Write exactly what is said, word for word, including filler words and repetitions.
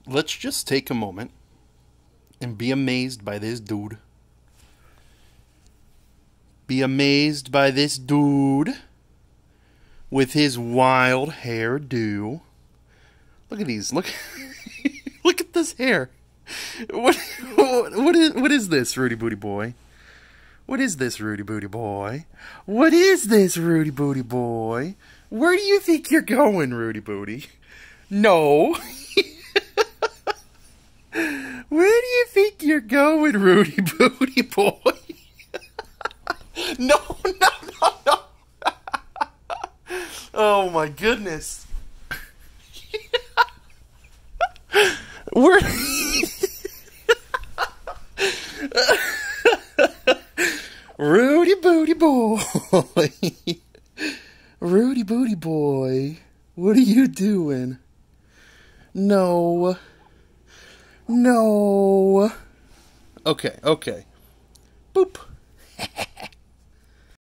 let's just take a moment and be amazed by this dude. Be amazed by this dude with his wild hairdo. Look at these. Look, look at this hair. What, what, what is, what is this, Rudy Booty Boy? What is this, Rudy Booty Boy? What is this, Rudy Booty Boy? Where do you think you're going, Rudy Booty? No. Where do you think you're going, Rudy Booty Boy? No, no, no, no. Oh my goodness. Where... Rudy Booty Boy. Rudy Booty Boy. What are you doing? No. No. Okay, okay.